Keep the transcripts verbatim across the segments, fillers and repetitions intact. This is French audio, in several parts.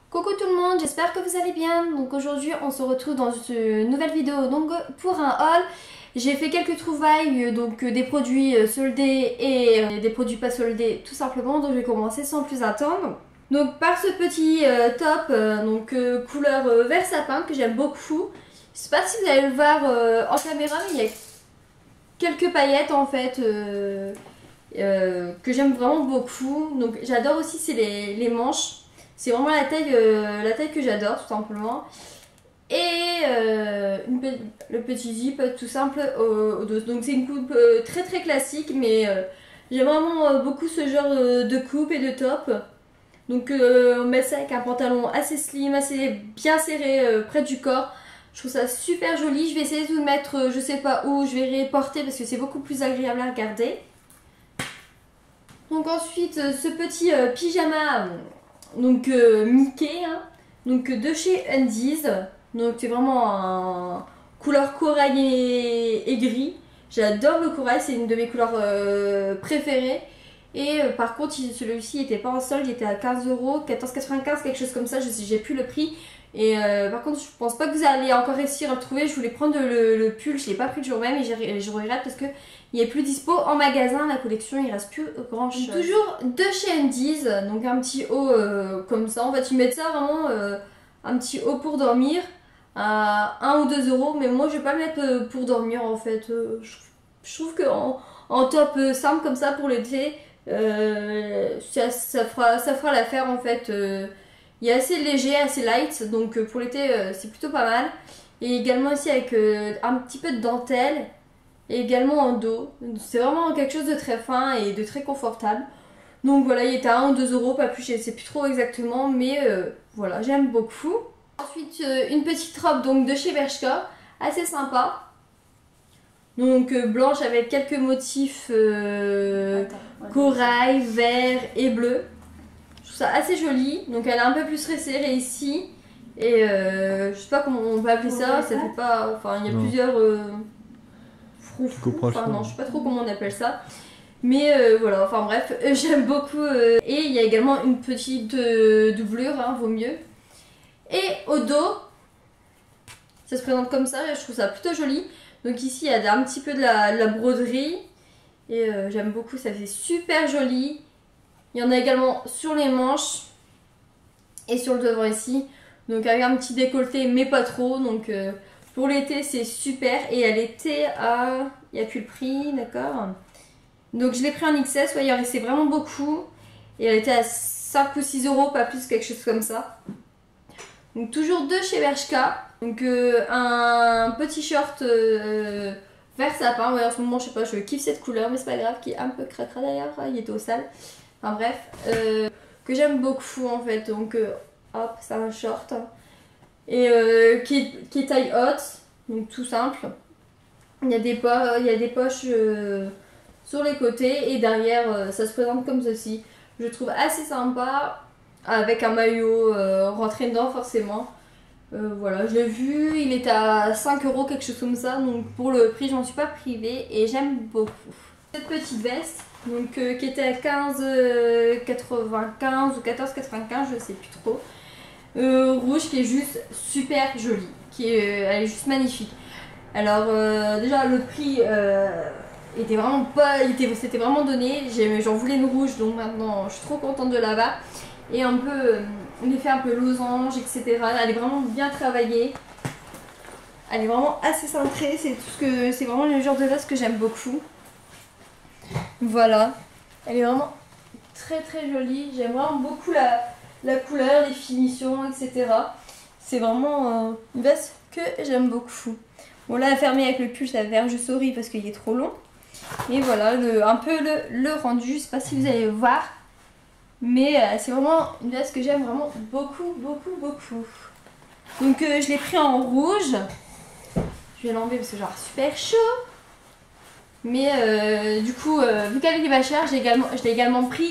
Coucou tout le monde, j'espère que vous allez bien. Donc aujourd'hui on se retrouve dans une nouvelle vidéo donc pour un haul. J'ai fait quelques trouvailles, donc des produits soldés et des produits pas soldés tout simplement. Donc je vais commencer sans plus attendre. Donc par ce petit euh, top, euh, donc euh, couleur euh, vert sapin que j'aime beaucoup. Je sais pas si vous allez le voir euh, en caméra, mais il y a quelques paillettes en fait euh, euh, que j'aime vraiment beaucoup. Donc j'adore aussi, c'est les, les manches. C'est vraiment la taille, euh, la taille que j'adore tout simplement. Et euh, une pe le petit zip tout simple au, au dos. Donc c'est une coupe euh, très très classique, mais euh, j'aime vraiment euh, beaucoup ce genre euh, de coupe et de top. Donc euh, on met ça avec un pantalon assez slim, assez bien serré euh, près du corps. Je trouve ça super joli. Je vais essayer de vous mettre, euh, je sais pas où, je vais reporter parce que c'est beaucoup plus agréable à regarder. Donc ensuite euh, ce petit euh, pyjama, donc euh, Mickey, hein, donc de chez Undies. Donc c'est vraiment un couleur corail et, et gris. J'adore le corail, c'est une de mes couleurs euh, préférées. Et euh, par contre celui-ci n'était pas en solde, il était à quinze euros, quatorze quatre-vingt-quinze, quelque chose comme ça, je sais, j'ai plus le prix. Et euh, par contre je pense pas que vous allez encore réussir à le trouver. Je voulais prendre le, le pull, je l'ai pas pris le jour même et je regrette parce que il est plus dispo en magasin, la collection il reste plus grand chose. Toujours de chez Undies, donc un petit haut euh, comme ça, on va tu mettre ça vraiment euh, un petit haut pour dormir à un ou deux euros, mais moi je vais pas le mettre euh, pour dormir en fait. Euh, je, je trouve que en, en top euh, simple comme ça pour l'été, euh, ça, ça fera, ça fera l'affaire en fait. Euh, il est assez léger, assez light, donc euh, pour l'été euh, c'est plutôt pas mal. Et également aussi avec euh, un petit peu de dentelle. Et également en dos. C'est vraiment quelque chose de très fin et de très confortable. Donc voilà, il était à un ou deux euros, pas plus, je ne sais plus trop exactement, mais euh, voilà, j'aime beaucoup. Ensuite, euh, une petite robe donc de chez Bershka, assez sympa. Donc euh, blanche avec quelques motifs euh, corail, vert et bleu. Je trouve ça assez joli. Donc elle est un peu plus resserrée ici. Et euh, je sais pas comment on peut appeler ça, ça fait pas. Enfin, il y a non. plusieurs. Euh, Enfin non, je sais pas trop comment on appelle ça. Mais euh, voilà, enfin bref, euh, j'aime beaucoup. Euh, et il y a également une petite euh, doublure, hein, vaut mieux. Et au dos, ça se présente comme ça, et je trouve ça plutôt joli. Donc ici, il y a un petit peu de la, de la broderie. Et euh, j'aime beaucoup, ça fait super joli. Il y en a également sur les manches et sur le devant ici. Donc avec un petit décolleté, mais pas trop. Donc... Euh, Pour l'été c'est super et elle était à... Il n'y a plus le prix, d'accord. Donc je l'ai pris en X S, ouais, il en restait vraiment beaucoup. Et elle était à cinq ou six euros, pas plus, quelque chose comme ça. Donc toujours de chez Bershka. Donc euh, un petit short euh, vert sapin. Ouais, en ce moment je sais pas, je kiffe cette couleur, mais c'est pas grave, qui est un peu cracra d'ailleurs, il était au sale. Enfin bref, euh, que j'aime beaucoup en fait. Donc euh, hop, c'est un short. Et euh, qui, est, qui est taille haute, donc tout simple. Il y a des, po il y a des poches euh, sur les côtés et derrière euh, ça se présente comme ceci. Je trouve assez sympa, avec un maillot euh, rentré dedans forcément. Euh, voilà, je l'ai vu, il est à cinq euros, quelque chose comme ça, donc pour le prix j'en suis pas privée et j'aime beaucoup. Cette petite veste, donc, euh, qui était à quinze quatre-vingt-quinze ou quatorze quatre-vingt-quinze, je sais plus trop. Euh, rouge qui est juste super jolie, qui est, elle est juste magnifique. Alors euh, déjà le prix euh, était vraiment pas, c'était vraiment donné, j'en voulais une rouge donc maintenant je suis trop contente de l'avoir. Et un peu, euh, l'effet un peu losange, et cetera. Elle est vraiment bien travaillée, elle est vraiment assez cintrée, c'est tout ce que, c'est vraiment le genre de veste que j'aime beaucoup. Voilà, elle est vraiment très très jolie, j'aime vraiment beaucoup la la couleur, les finitions, et cetera. C'est vraiment euh, une veste que j'aime beaucoup. Bon là, fermée avec le pull, ça va faire juste horrible parce qu'il est trop long. Et voilà, le, un peu le, le rendu, je sais pas si vous allez voir. Mais euh, c'est vraiment une veste que j'aime vraiment beaucoup, beaucoup, beaucoup. Donc euh, je l'ai pris en rouge. Je vais l'enlever parce que genre super chaud. Mais euh, du coup, euh, vu qu'elle est pas chère, je l'ai également, également pris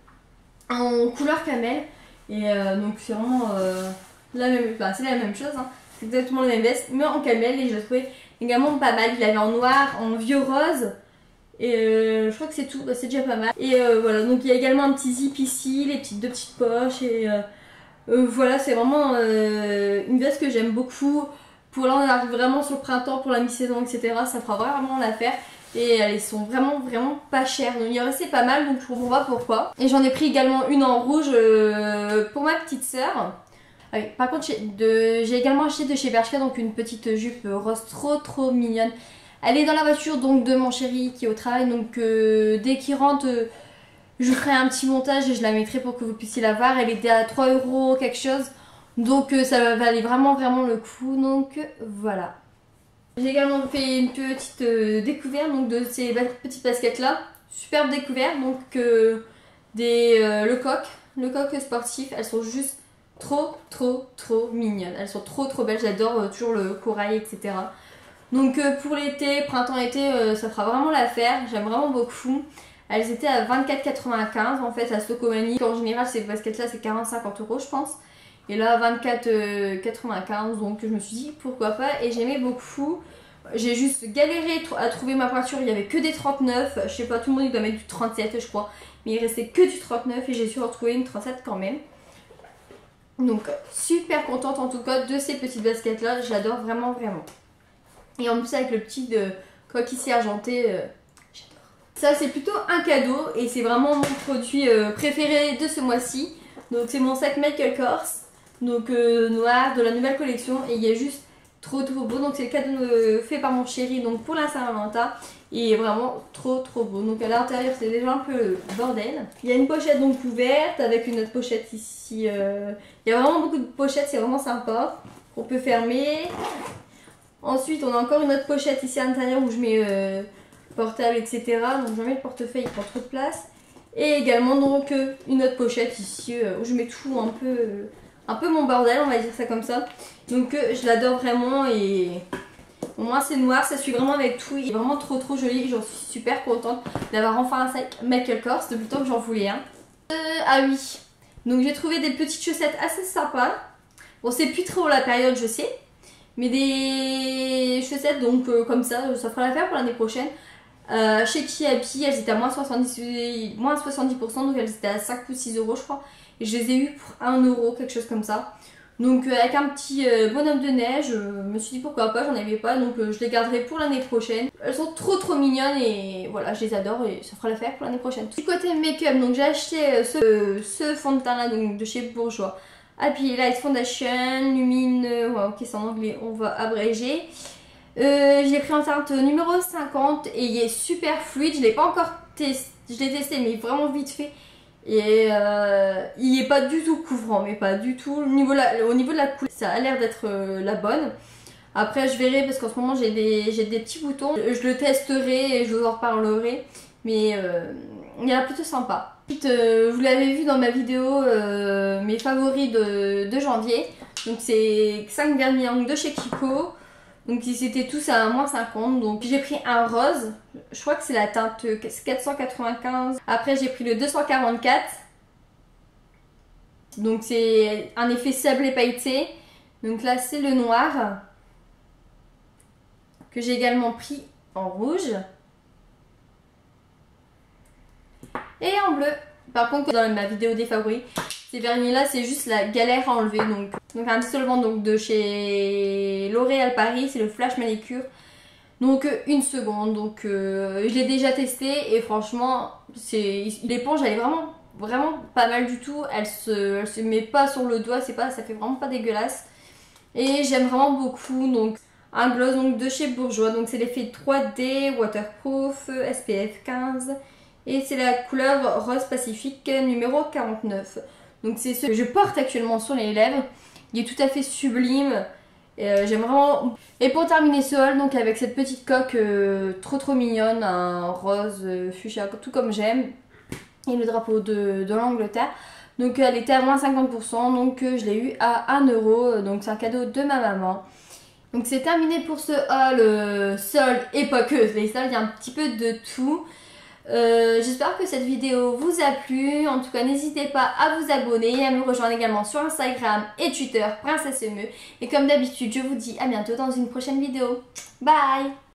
en couleur camel. Et euh, donc c'est vraiment euh, la même, enfin, c'est la même chose, hein. C'est exactement la même veste, mais en camel. Et je l'ai trouvé également pas mal. Il avait en noir, en vieux rose. Et euh, je crois que c'est tout, bah, c'est déjà pas mal. Et euh, voilà, donc il y a également un petit zip ici, les petites deux petites poches et euh, Euh, voilà, c'est vraiment euh, une veste que j'aime beaucoup. Pour là, on arrive vraiment sur le printemps, pour la mi-saison, et cetera. Ça fera vraiment l'affaire. Et elles sont vraiment, vraiment pas chères. Donc il en restait pas mal, donc je comprends pas pourquoi. Et j'en ai pris également une en rouge euh, pour ma petite sœur. Ah oui, par contre, j'ai également acheté de chez Bershka, donc une petite jupe rose trop, trop mignonne. Elle est dans la voiture donc de mon chéri qui est au travail. Donc euh, dès qu'il rentre... Euh, je ferai un petit montage et je la mettrai pour que vous puissiez la voir. Elle était à trois euros quelque chose. Donc euh, ça valait vraiment vraiment le coup. Donc euh, voilà. J'ai également fait une petite euh, découverte donc, de ces petites baskets là. Superbe découverte. Donc euh, des euh, Lecoq. Lecoq sportif. Elles sont juste trop trop trop mignonnes. Elles sont trop trop belles. J'adore euh, toujours le corail, et cetera. Donc euh, pour l'été, printemps-été, euh, ça fera vraiment l'affaire. J'aime vraiment beaucoup. Elles étaient à vingt-quatre quatre-vingt-quinze en fait à Stocomanie. En général ces baskets là c'est quarante à cinquante euros je pense. Et là vingt-quatre quatre-vingt-quinze, donc je me suis dit pourquoi pas et j'aimais beaucoup. J'ai juste galéré à trouver ma pointure, il n'y avait que des trente-neuf. Je sais pas, tout le monde il doit mettre du trente-sept je crois. Mais il restait que du trente-neuf et j'ai su retrouver une trente-sept quand même. Donc super contente en tout cas de ces petites baskets là, j'adore vraiment vraiment. Et en plus avec le petit de coq ici argenté, euh, ça c'est plutôt un cadeau et c'est vraiment mon produit euh, préféré de ce mois-ci. Donc c'est mon sac Michael Kors, donc euh, noir de la nouvelle collection et il est juste trop trop beau. Donc c'est le cadeau euh, fait par mon chéri donc pour la Saint-Valentin et il est vraiment trop trop beau. Donc à l'intérieur c'est déjà un peu le bordel. Il y a une pochette donc ouverte avec une autre pochette ici. Euh... Il y a vraiment beaucoup de pochettes, c'est vraiment sympa. On peut fermer. Ensuite on a encore une autre pochette ici à l'intérieur où je mets... Euh... portable, et cetera. Donc je mets le portefeuille, il prend trop de place. Et également donc euh, une autre pochette ici euh, où je mets tout un peu, euh, un peu mon bordel, on va dire ça comme ça. Donc euh, je l'adore vraiment et au moins c'est noir, ça suit vraiment avec tout. Il est vraiment trop trop joli, j'en suis super contente d'avoir enfin un sac Michael Kors depuis le temps que j'en voulais un. Euh, ah oui, donc j'ai trouvé des petites chaussettes assez sympas. Bon c'est plus trop la période je sais, mais des chaussettes donc euh, comme ça, ça fera l'affaire pour l'année prochaine. Euh, chez Kiabi, elles étaient à moins soixante-dix, moins soixante-dix pour cent, donc elles étaient à cinq ou six euros je crois. Et je les ai eues pour un euro, quelque chose comme ça. Donc euh, avec un petit euh, bonhomme de neige, je euh, me suis dit pourquoi pas, j'en avais pas, donc euh, je les garderai pour l'année prochaine. Elles sont trop trop mignonnes et voilà, je les adore et ça fera l'affaire pour l'année prochaine. Du côté make-up, donc j'ai acheté euh, ce, euh, ce fond de teint là donc, de chez Bourjois. Happy Light Foundation, lumineux, ouais, ok c'est en anglais, on va abréger. Euh, je l'ai pris en teinte numéro cinquante et il est super fluide, je l'ai pas encore testé, je l'ai testé mais vraiment vite fait et euh, il est pas du tout couvrant, mais pas du tout. Au niveau de la, au niveau de la couleur ça a l'air d'être euh, la bonne. Après je verrai parce qu'en ce moment j'ai des, j'ai des petits boutons, je le testerai et je vous en reparlerai, mais euh, il a l'air plutôt sympa. Ensuite, euh, vous l'avez vu dans ma vidéo euh, mes favoris de, de janvier, donc c'est cinq vernis de chez Kiko. Donc ils étaient tous à moins cinquante. Donc j'ai pris un rose. Je crois que c'est la teinte quatre cent quatre-vingt-quinze. Après j'ai pris le deux cent quarante-quatre. Donc c'est un effet sablé pailleté. Donc là c'est le noir. Que j'ai également pris en rouge. Et en bleu. Par contre dans ma vidéo des favoris, ces vernis là c'est juste la galère à enlever. Donc, donc un dissolvant donc, de chez L'Oréal Paris, c'est le Flash Manicure. Donc une seconde, donc euh, je l'ai déjà testé et franchement l'éponge elle est vraiment vraiment pas mal du tout. Elle se, elle se met pas sur le doigt, c'est pas, ça fait vraiment pas dégueulasse. Et j'aime vraiment beaucoup. Donc un gloss donc, de chez Bourjois, donc c'est l'effet trois D, waterproof, S P F quinze. Et c'est la couleur Rose Pacifique numéro quarante-neuf. Donc c'est ce que je porte actuellement sur les lèvres. Il est tout à fait sublime. Euh, J'aime vraiment. Et pour terminer ce haul, donc avec cette petite coque euh, trop trop mignonne, un rose euh, fuchsia, tout comme j'aime. Et le drapeau de, de l'Angleterre. Donc elle était à moins cinquante pour cent, donc euh, je l'ai eu à un euro. Donc c'est un cadeau de ma maman. Donc c'est terminé pour ce haul euh, solde et pas que les soldes, il y a un petit peu de tout. Euh, J'espère que cette vidéo vous a plu. En tout cas n'hésitez pas à vous abonner, à me rejoindre également sur Instagram et Twitter Princesse Emeu. Et comme d'habitude je vous dis à bientôt dans une prochaine vidéo. Bye!